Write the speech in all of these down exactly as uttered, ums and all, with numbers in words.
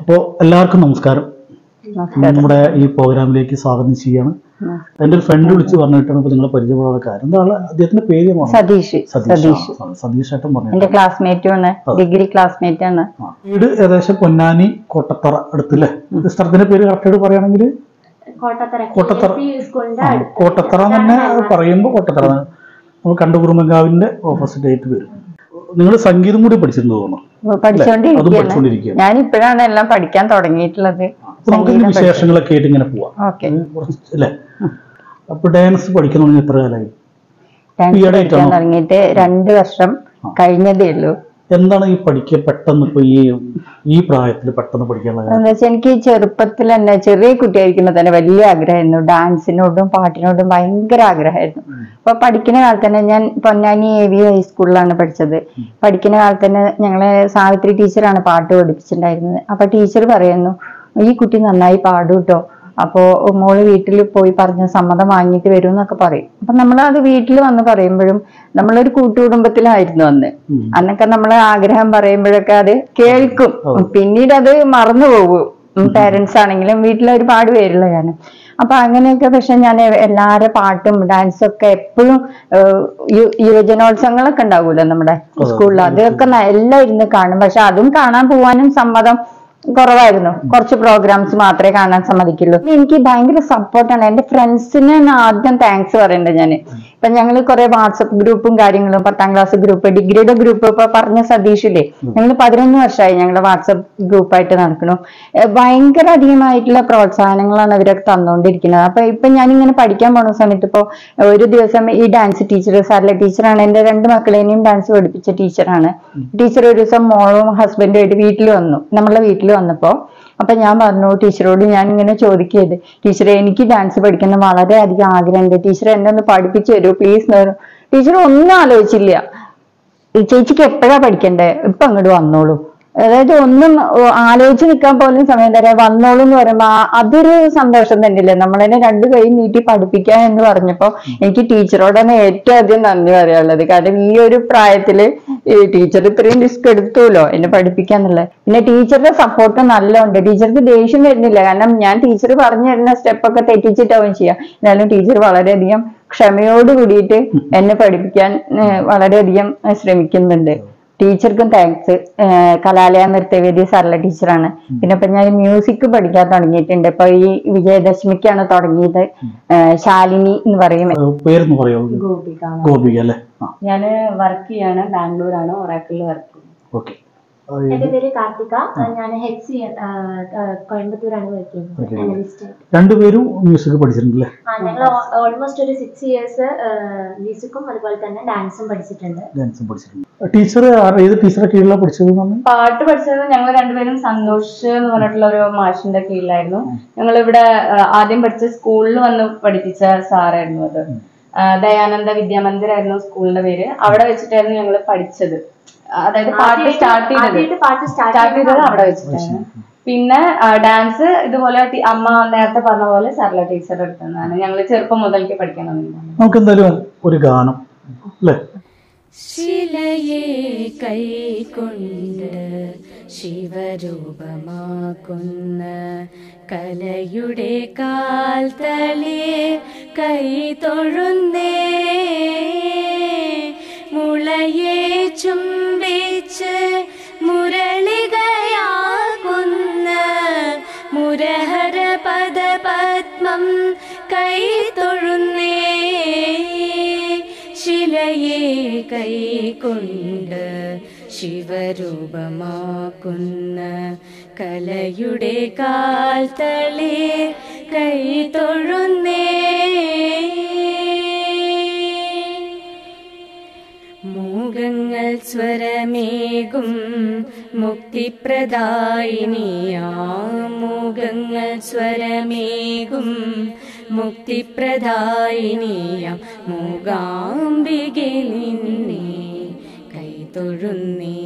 അപ്പോൾ എല്ലാവർക്കും നമസ്കാരം. നമ്മുടെ ഈ പ്രോഗ്രാമിലേക്ക് സ്വാഗതം ചെയ്യാണ്. എൻ്റെ ഒരു ഫ്രണ്ട് വിളിച്ച് പറഞ്ഞിട്ടാണ് ഇപ്പോൾ നിങ്ങളെ പരിചയപ്പെടാനുള്ള കാര്യം. എന്താണ് അദ്ദേഹത്തിന്റെ പേര്? സതീഷ്. സതീഷ് സതീഷ് ഏട്ടൻ പറഞ്ഞു. എന്റെ ക്ലാസ്മേറ്റും ആണ്, ഡിഗ്രി ക്ലാസ്മേറ്റ് ആണ്. വീട് ഏകദേശം പൊന്നാനി കോട്ടത്തറ അടുത്തല്ലേ? സ്ഥലത്തിന്റെ പേര് കറക്റ്റായിട്ട് പറയുകയാണെങ്കിൽ കോട്ടത്തറ. കോട്ടത്തറ തന്നെ പറയുമ്പോൾ കോട്ടത്തറ നമ്മൾ കണ്ടുകുറുമങ്കാവിന്റെ ഓപ്പോസിറ്റ് ആയിട്ട് വരും. നിങ്ങൾ സംഗീതം കൂടി പഠിച്ചിരുന്നു തോന്നുന്നു. പഠിച്ചോണ്ടിരിക്കുകയാണ്. ഞാൻ ഇപ്പോഴാണ് എല്ലാം പഠിക്കാൻ തുടങ്ങിയിട്ടുള്ളത്. വിശേഷങ്ങളൊക്കെ ആയിട്ട് ഇങ്ങനെ പോവാം അല്ലേ? അപ്പൊ ഡാൻസ് പഠിക്കുന്ന എത്ര കാലമായി? തുടങ്ങിയിട്ട് രണ്ട് വർഷം കഴിഞ്ഞതേ ഉള്ളൂ. എന്താണ് ഈ പഠിക്കുക പെട്ടെന്ന് ഇപ്പൊ ഈ ഈ പ്രായത്തിൽ പെട്ടെന്ന് പഠിക്കാനുള്ള? എന്താ വെച്ചാൽ എനിക്ക് ചെറുപ്പത്തിൽ തന്നെ ചെറിയ കുട്ടിയായിരിക്കുമ്പോൾ തന്നെ വലിയ ആഗ്രഹമായിരുന്നു. ഡാൻസിനോടും പാട്ടിനോടും ഭയങ്കര ആഗ്രഹമായിരുന്നു. അപ്പൊ പഠിക്കുന്ന കാലത്ത് തന്നെ ഞാൻ പൊന്നാനി എ വി ഹൈസ്കൂളിലാണ് പഠിച്ചത്. പഠിക്കുന്ന കാലത്ത് തന്നെ ഞങ്ങളെ സാവിത്രി ടീച്ചറാണ് പാട്ട് പഠിപ്പിച്ചിട്ടുണ്ടായിരുന്നത്. അപ്പൊ ടീച്ചർ പറയുന്നു, ഈ കുട്ടി നന്നായി പാടും കേട്ടോ, അപ്പോ മോള് വീട്ടിൽ പോയി പറഞ്ഞ സമ്മതം വാങ്ങിയിട്ട് വരും എന്നൊക്കെ പറയും. അപ്പൊ നമ്മളത് വീട്ടിൽ വന്ന് പറയുമ്പോഴും നമ്മളൊരു കൂട്ടുകുടുംബത്തിലായിരുന്നു അന്ന്. അന്നൊക്കെ നമ്മള് ആഗ്രഹം പറയുമ്പോഴൊക്കെ അത് കേൾക്കും, പിന്നീട് അത് മറന്നു പോകും. പേരൻസ് ആണെങ്കിലും വീട്ടിലെ ഒരുപാട് പേരുള്ള ഞാൻ. അപ്പൊ അങ്ങനെയൊക്കെ പക്ഷെ ഞാൻ എല്ലാവരുടെ പാട്ടും ഡാൻസും ഒക്കെ എപ്പോഴും യുവജനോത്സവങ്ങളൊക്കെ ഉണ്ടാവൂല്ലോ നമ്മുടെ സ്കൂളിൽ, അതൊക്കെ എല്ലാം ഇരുന്ന് കാണും. പക്ഷെ അതും കാണാൻ പോവാനും സമ്മതം കുറവായിരുന്നു. കുറച്ച് പ്രോഗ്രാംസ് മാത്രമേ കാണാൻ സമ്മതിക്കുള്ളൂ. എനിക്ക് ഭയങ്കര സപ്പോർട്ടാണ്. എന്റെ ഫ്രണ്ട്സിന് ആദ്യം താങ്ക്സ് പറയണ്ടേ ഞാൻ. ഇപ്പൊ ഞങ്ങള് കുറെ വാട്സപ്പ് ഗ്രൂപ്പും കാര്യങ്ങളും, പത്താം ക്ലാസ് ഗ്രൂപ്പ്, ഡിഗ്രിയുടെ ഗ്രൂപ്പ്, ഇപ്പൊ പറഞ്ഞ സതീഷില്ലേ, ഞങ്ങൾ പതിനൊന്ന് വർഷമായി ഞങ്ങളുടെ വാട്സപ്പ് ഗ്രൂപ്പായിട്ട് നടക്കണു. ഭയങ്കര അധികമായിട്ടുള്ള പ്രോത്സാഹനങ്ങളാണ് അവരൊക്കെ തന്നുകൊണ്ടിരിക്കുന്നത്. അപ്പൊ ഇപ്പൊ ഞാനിങ്ങനെ പഠിക്കാൻ പോണ സമയത്ത് ഇപ്പോ ഒരു ദിവസം ഈ ഡാൻസ് ടീച്ചർ, സാറിലെ ടീച്ചറാണ്, എന്റെ രണ്ട് മക്കളെയും ഡാൻസ് പഠിപ്പിച്ച ടീച്ചറാണ്. ടീച്ചർ ഒരു ദിവസം മോളും ഹസ്ബൻഡും ആയിട്ട് വീട്ടിൽ വന്നു, നമ്മളെ വീട്ടിൽ വന്നപ്പോ. അപ്പൊ ഞാൻ പറഞ്ഞു ടീച്ചറോട്, ഞാൻ ഇങ്ങനെ ചോദിക്കരുത്, ടീച്ചറെ എനിക്ക് ഡാൻസ് പഠിക്കുന്ന വളരെ അധികം ആഗ്രഹമുണ്ട്, ടീച്ചർ എന്നെ ഒന്ന് പഠിപ്പിച്ചു തരൂ പ്ലീസ്. ടീച്ചർ ഒന്നും ആലോചിച്ചില്ല, ചേച്ചിക്ക് എപ്പോഴാ പഠിക്കണ്ടേ, ഇപ്പൊ അങ്ങോട്ട് വന്നോളൂ. അതായത് ഒന്നും ആലോചിച്ച് നിൽക്കാൻ പോലും സമയം തരാം, വന്നോളൂ എന്ന് പറയുമ്പോ അതൊരു സന്തോഷം തന്നെയല്ലേ. നമ്മളതിനെ രണ്ടു കൈ നീട്ടി പഠിപ്പിക്കാൻ എന്ന് പറഞ്ഞപ്പോ എനിക്ക് ടീച്ചറോടാണ് ഏറ്റവും അധികം നന്ദി പറയാനുള്ളത്. കാരണം ഈ ഒരു പ്രായത്തില് ടീച്ചർ ഇത്രയും റിസ്ക് എടുത്തുല്ലോ എന്നെ പഠിപ്പിക്കാന്നുള്ളത്. പിന്നെ ടീച്ചറുടെ സപ്പോർട്ട് നല്ല ഉണ്ട്. ടീച്ചർക്ക് ദേഷ്യം വരുന്നില്ല, കാരണം ഞാൻ ടീച്ചർ പറഞ്ഞു തരുന്ന സ്റ്റെപ്പൊക്കെ തെറ്റിച്ചിട്ടാവും ചെയ്യാം. എന്നാലും ടീച്ചർ വളരെയധികം ക്ഷമയോട് കൂടിയിട്ട് എന്നെ പഠിപ്പിക്കാൻ വളരെയധികം ശ്രമിക്കുന്നുണ്ട്. ടീച്ചർക്കും താങ്ക്സ്. കലാലയ നൃത്തവേദി സാറിലെ ടീച്ചറാണ്. പിന്നെ ഇപ്പൊ ഞാൻ മ്യൂസിക് പഠിക്കാൻ തുടങ്ങിയിട്ടുണ്ട്. ഇപ്പൊ ഈ വിജയദശമിക്കാണ് തുടങ്ങിയത്. ശാലിനി എന്ന് പറയും. ഗോപിക. ഞാന് വർക്ക് ചെയ്യാണ്, ബാംഗ്ലൂരാണ്, ഒറാക്കിളിൽ വർക്ക് ചെയ്യുന്നത്. എന്റെ പേര് കാർത്തിക, ഞാൻ ഹെച്ച് കോയമ്പത്തൂരാണ് വർക്ക് ചെയ്യുന്നത്. രണ്ടുപേരും മ്യൂസിക് പഠിച്ചിട്ടുണ്ടല്ലേ? ആ, ഞങ്ങൾ ഓൾമോസ്റ്റ് ഒരു സിക്സ് ഇയേഴ്സ് മ്യൂസിക്കും അതുപോലെ തന്നെ ഡാൻസും പഠിച്ചിട്ടുണ്ട്. ഡാൻസും പഠിച്ചിട്ടുണ്ട്. ടീച്ചർ ഏത് ടീച്ചറെ കീഴിലാണ് പഠിച്ചത്? പാട്ട് പഠിച്ചത് ഞങ്ങൾ രണ്ടുപേരും സന്തോഷ് എന്ന് പറഞ്ഞിട്ടുള്ള ഒരു മാഷിന്റെ കീഴിലായിരുന്നു. ഞങ്ങൾ ഇവിടെ ആദ്യം പഠിച്ച സ്കൂളിൽ വന്ന് പഠിപ്പിച്ച സാറായിരുന്നു അത്. ദയാനന്ദ വിദ്യാമന്ദിർ ആയിരുന്നു സ്കൂളിന്റെ പേര്. അവിടെ വെച്ചിട്ടായിരുന്നു ഞങ്ങൾ പഠിച്ചത്. അതായത് പാട്ട് സ്റ്റാർട്ട് ചെയ്തത് സ്റ്റാർട്ട് ചെയ്തത് അവിടെ വെച്ചിട്ടാണ്. പിന്നെ ഡാൻസ് ഇതുപോലെ അമ്മ നേരത്തെ പറഞ്ഞ പോലെ സർല ടീച്ചർ എടുത്തതാണ്. ഞങ്ങൾ ചെറുപ്പം മുതൽക്ക് പഠിക്കാൻ തുടങ്ങിയതാണ്. നമുക്ക് എന്തായാലും ഒരു ഗാനം അല്ലേ? ശിലയെ കൈകൊണ്ട് ശിവരൂപമാക്കുന്ന കലയുടെ കാൽ തളിയെ കൈ തൊഴുന്നേ, മുളയെ ചുംബിച്ച് മുരളികയാകുന്ന മുരഹര പദപത്മം കൈ തൊഴുന്നേ, ശിലയെ കൈകൊണ്ട് ശിവരൂപമാക്കുന്ന കലയുടെ കാൽ തളിയെ കൈ തൊഴുന്നേ, മൂകങ്ങൾ സ്വരമേകും മുക്തിപ്രദായിനിയാം, മൂകങ്ങൾ സ്വരമേകും മുക്തിപ്രദായിനിയാം മൂകാംബികെ നിന്നെ കൈതൊഴുന്നേ,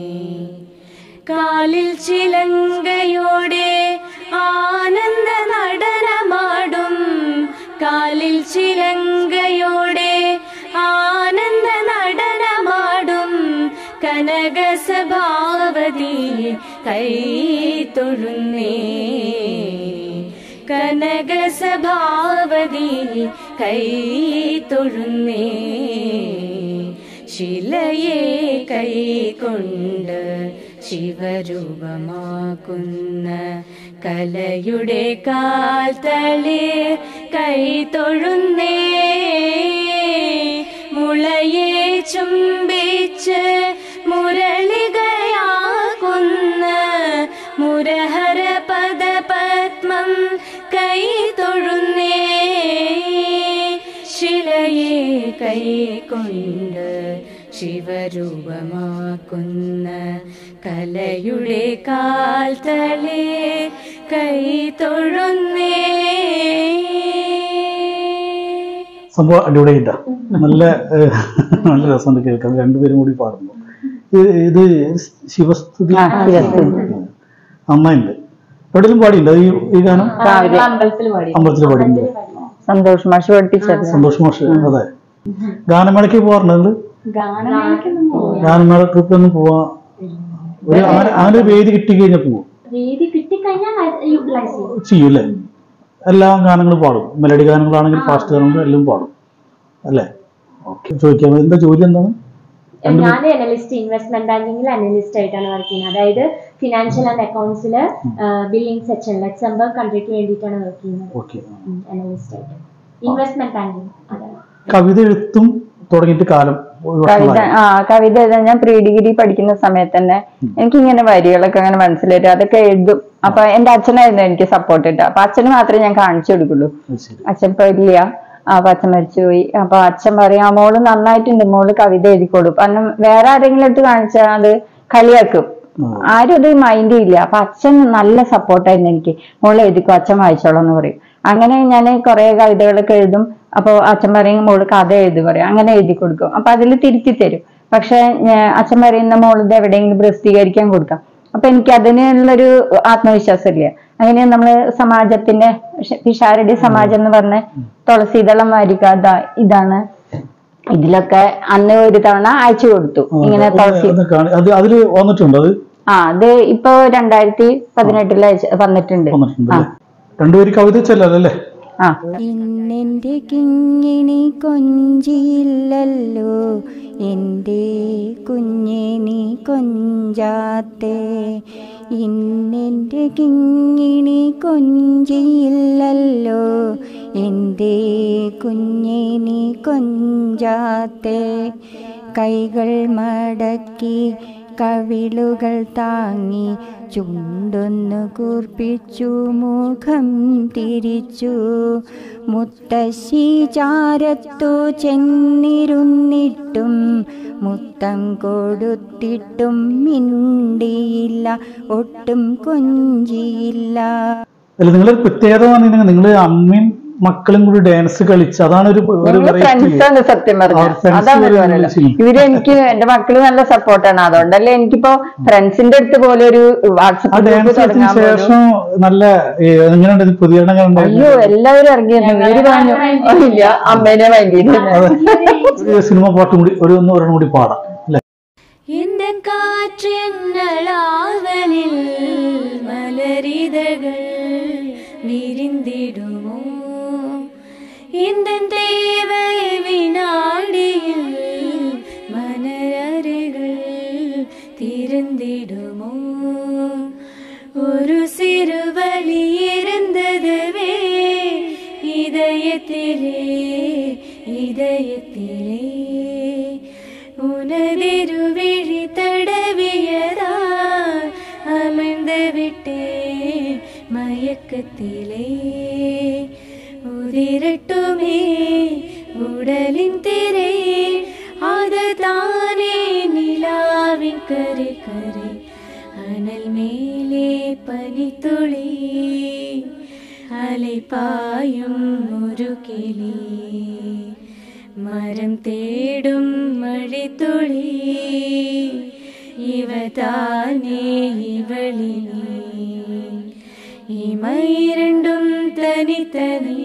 കാലിൽ ചിലങ്കയോടെ ആനന്ദ നടനമാടും, കാലിൽ ചിലങ്കയോടെ ആനന്ദ നടനമാടും കനകസഭാവതി കൈ തൊഴുന്നേ കനക സഭാവതി കൈ തൊഴുന്നേ ശിലയെ കൈ കൊണ്ട് ശിവരൂപമാക്കുന്ന കലയുടെ കാൽത്തളിർ കൈ തൊഴുന്നേ മുളയെ ചുംബിച്ച് മുരളികയാകുന്ന മുരഹര പദപത്മം കൈ തൊഴുന്നേ ശിലയെ കൈ കൊണ്ട് ശിവരൂപമാക്കുന്ന കലയുടെ കാൽത്തളിർ കൈ തൊഴുന്നേ. സംഭവം അടിപൊളിയില്ല, നല്ല നല്ല രസമുണ്ട് കേൾക്കാൻ, രണ്ടുപേരും കൂടി പാടുന്നു. ഇത് ശിവസ്തുതി നന്നായിട്ടുണ്ട്. എവിടെയും പാടിയില്ല ഈ ഈ ഗാനം? അമ്പലത്തിൽ പാടി അമ്പലത്തിൽ പാടിയിട്ടുണ്ട്. സന്തോഷ് മാഷ് പഠിപ്പിച്ചത്. സന്തോഷ് മാഷ്, അതെ. ഗാനമേളയ്ക്ക് പോകാറുണ്ട്? ഗാനമേള ട്രിപ്പൊന്നും പോവാ ഒരു അങ്ങനെ വേദി കിട്ടി കഴിഞ്ഞാൽ പോവും ചെയ്യും അല്ലേ? എല്ലാ ഗാനങ്ങളും പാടും, മെലഡി ഗാനങ്ങളാണെങ്കിൽ ഫാസ്റ്റ് ഗാനങ്ങളും എല്ലാം പാടും അല്ലേ? ഓക്കെ, ചോദിക്കാം, എന്താ ജോലി എന്താണ്? ഞാൻ അനലിസ്റ്റ്, ഇൻവെസ്റ്റ്മെന്റ് ബാങ്കിങ്ങിൽ അനലിസ്റ്റ് ആയിട്ടാണ് വർക്ക് ചെയ്യുന്നത്. അതായത് ഫിനാൻഷ്യൽ ആൻഡ് അക്കൗണ്ട്സില് ബില്ലിംഗ് സെക്ഷൻ ലക്സംബർഗ് കൺട്രിക്ക് വേണ്ടിയിട്ടാണ് വർക്ക് ചെയ്യുന്നത്. അനലിസ്റ്റ് ആയിട്ട് ഇൻവെസ്റ്റ്മെന്റ് ബാങ്കിങ്. കവിത എഴുത്തും തുടങ്ങിയിട്ട് കാലം? കവിത ആ കവിത എഴുതാൻ ഞാൻ പ്രീ ഡിഗ്രി പഠിക്കുന്ന സമയത്ത് തന്നെ എനിക്കിങ്ങനെ വരികളൊക്കെ അങ്ങനെ മനസ്സിലായിട്ട് അതൊക്കെ എഴുതും. അപ്പൊ എന്റെ അച്ഛനായിരുന്നു എനിക്ക് സപ്പോർട്ട് ഇട്ട. അപ്പൊ അച്ഛന് മാത്രമേ ഞാൻ കാണിച്ചു കൊടുക്കുള്ളൂ. അച്ഛൻ ഇപ്പൊ ഇല്ല, അപ്പൊ അച്ഛൻ മരിച്ചുപോയി. അപ്പൊ അച്ഛൻ പറയാ മോള് നന്നായിട്ടുണ്ട്, മോള് കവിത എഴുതിക്കോളൂ. കാരണം വേറെ ആരെങ്കിലും എടുത്ത് കാണിച്ചാൽ അത് കളിയാക്കും, ആരും അത് മൈൻഡ് ഇല്ല. അപ്പൊ അച്ഛൻ നല്ല സപ്പോർട്ടായിരുന്നു എനിക്ക്. മോള് എഴുതിക്കോ, അച്ഛൻ വായിച്ചോളാം എന്ന് പറയും. അങ്ങനെ ഞാൻ കുറെ കവിതകളൊക്കെ എഴുതും. അപ്പൊ അച്ഛൻ പറയും മോള് കഥ എഴുതി പറയും, അങ്ങനെ എഴുതി കൊടുക്കും. അപ്പൊ അതിൽ തിരുത്തി തരും. പക്ഷെ അച്ഛൻ പറയുന്ന മോള് ഇത് എവിടെയെങ്കിലും പ്രസിദ്ധീകരിക്കാൻ കൊടുക്കാം. അപ്പൊ എനിക്ക് അതിനുള്ളൊരു ആത്മവിശ്വാസം ഇല്ല. അങ്ങനെ നമ്മള് സമാജത്തിന്റെ പിഷാരടി സമാജം എന്ന് പറഞ്ഞ തുളസീദളം വാരിക ഇതാണ്. ഇതിലൊക്കെ അന്ന് ഒരു തവണ അയച്ചു കൊടുത്തു ഇങ്ങനെ തുളസി. ആ അത് ഇപ്പൊ രണ്ടായിരത്തി പതിനെട്ടില് വന്നിട്ടുണ്ട്. രണ്ടുപേര് കവിത ചെല്ലല്ലേ? ഇന്നെന്റെ കിങ്ങിണി കൊഞ്ചിയില്ലല്ലോ, എൻ്റെ കുഞ്ഞെ നീ കൊഞ്ചാത്തേ. ഇന്നെന്റെ കിങ്ങിണി കൊഞ്ചിയില്ലല്ലോ, എൻ്റെ കുഞ്ഞെ നീ കൊഞ്ചാത്തേ. കൈകൾ മടക്കി കവിളുകൾ താങ്ങി ചുണ്ടൊന്നു കൂർപ്പിച്ചു മുഖം തിരിച്ചു. മുത്തശ്ശി ചാരത്തു ചെന്നിരുന്നിട്ടും മുത്തം കൊടുത്തിട്ടും മിണ്ടിയില്ല, ഒട്ടും കൊഞ്ചിയില്ല. അല്ല, നിങ്ങളൊരു പ്രത്യേകത പറഞ്ഞിട്ടുണ്ടെങ്കിൽ നിങ്ങള് അമ്മയും മക്കളും കൂടി ഡാൻസ് കളിച്ച് അതാണ് ഒരു ഫ്രണ്ട്സാണ് സത്യം പറഞ്ഞത്. അതാണ് ഇവര് എനിക്ക് എന്റെ മക്കള് നല്ല സപ്പോർട്ടാണ്. അതുകൊണ്ടല്ലേ എനിക്കിപ്പോ ഫ്രണ്ട്സിന്റെ അടുത്ത് പോലെ ഒരു വാട്സപ്പ് ഗ്രൂപ്പ് തുടങ്ങാൻ അയ്യോ എല്ലാവരും ഇറങ്ങിയിരുന്നു. ഇവര് പറഞ്ഞു ഇല്ല അമ്മേനെ വേണ്ടിയിട്ട് സിനിമ പാട്ടും കൂടി ഒരു ഒരെണ്ണം കൂടി പാടാം. இந்த காற்றென்னளாவலில் மலரிதழ்கள் விரிந்திடுமோ, இந்த தேவை வினாடியில் மலரறைகள் திறந்திடுமோ. ஒரு சிறு வலி இருந்ததுவே இதயத்திலே இதயத்திலே, உனதிருவிழி தடவியதால் அமிழ்ந்து விட்டேன் மயக்கத்திலே. உதிரட்டுமே உடலின் திரை, அது தானே நிலாவின் கரை கரை. அனல் மேலே பனித்துளி, அலை பாயும் ஒரு கிளி. മരം തേടും മഴിത്തുളി, ഇവ താനേ ഇവളിനി. ഇമയിരണ്ടും തനിത്തനി,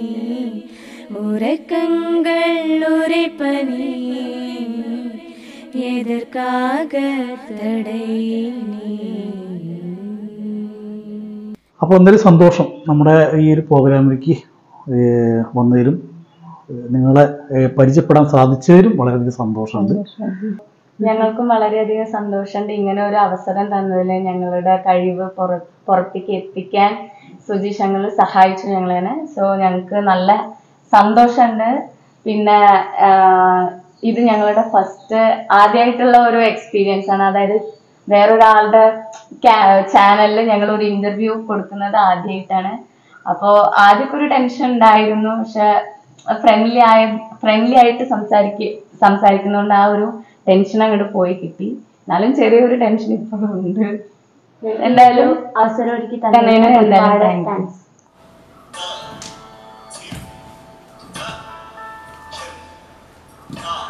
ഉറക്കങ്ങൾ ഉരപ്പനി. எதற்காக தடை நீ. അപ്പോൾ എന്തായാലും സന്തോഷം നമ്മുടെ ഈ ഒരു പ്രോഗ്രാമിലേക്ക് വന്നതിലും നിങ്ങളെ പരിചയപ്പെടാൻ സാധിച്ചതിലും വളരെയധികം സന്തോഷമുണ്ട്. ഞങ്ങൾക്കും വളരെയധികം സന്തോഷമുണ്ട് ഇങ്ങനെ ഒരു അവസരം തന്നതിൽ. ഞങ്ങളുടെ കഴിവ് പുറ പുറത്തേക്ക് എത്തിക്കാൻ സുജീഷ് ഞങ്ങൾ സഹായിച്ചു ഞങ്ങളെ. സോ ഞങ്ങൾക്ക് നല്ല സന്തോഷമുണ്ട്. പിന്നെ ഇത് ഞങ്ങളുടെ ഫസ്റ്റ് ആദ്യമായിട്ടുള്ള ഒരു എക്സ്പീരിയൻസ് ആണ്. അതായത് വേറൊരാളുടെ ചാനലിൽ ഞങ്ങൾ ഒരു ഇന്റർവ്യൂ കൊടുക്കുന്നത് ആദ്യമായിട്ടാണ്. അപ്പോൾ ആദ്യമൊക്കെ ഒരു ടെൻഷൻ ഉണ്ടായിരുന്നു. പക്ഷെ ഫ്രണ്ട്ലി ആയ ഫ്രണ്ട്ലി ആയിട്ട് സംസാരിക്ക സംസാരിക്കുന്നതുകൊണ്ട് ആ ഒരു ടെൻഷൻ അങ്ങോട്ട് പോയി കിട്ടി. എന്നാലും ചെറിയൊരു ടെൻഷൻ ഇപ്പോഴും ഉണ്ട്. എന്തായാലും അവസരം ഒരുക്കി തന്നതിന് ഒരുപാട് താങ്ക്സ്. Ah.